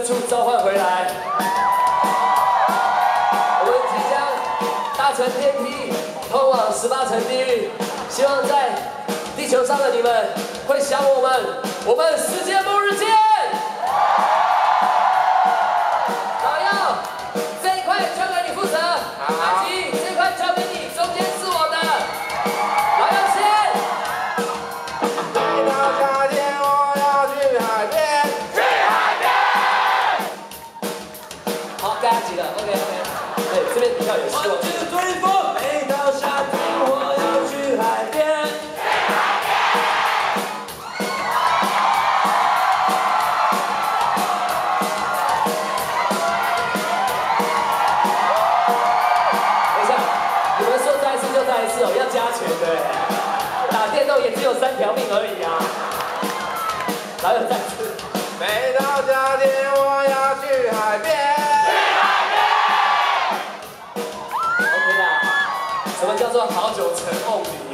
处召唤回来。我们即将搭乘电梯通往18层地狱，希望在地球上的你们会想我们。我们世界末日见！老幺，这一块交给你负责。阿吉，这块交给你，中间是我的。老幺先。 每到夏天，我要去海边。去海边。 好，该阿吉了。OK。对，这边比较有希望。每到夏天，我要去海边。 再一次哦，要加钱对，打电动也只有3条命而已啊！然后再次， 每到夏天我要去海边。去海边。 OK 啦，什么叫做好酒成梦里？